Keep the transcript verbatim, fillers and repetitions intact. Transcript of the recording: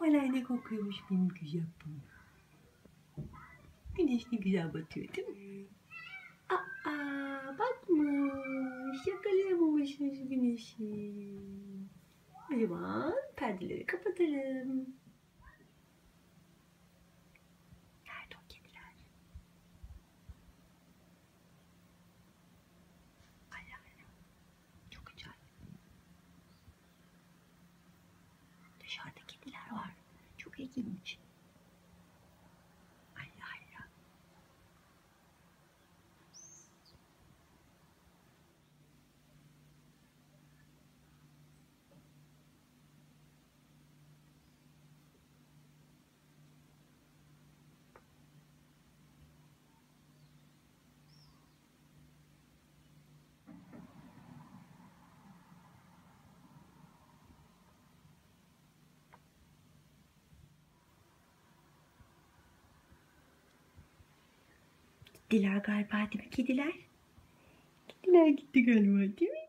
Havalar ne kokuyormuş benim güzel bu. Güneş ne güzel batıyor değil mi? Aa, bakmış. Yakalayamamışız güneşi. O zaman perdeleri kapatalım. Nerede o kediler? Allah Allah. Çok acayip. Dışarıda kediler var. Çok ilginç. Allah Allah. Gittiler galiba değil mi kediler? Kediler gitti galiba değil mi?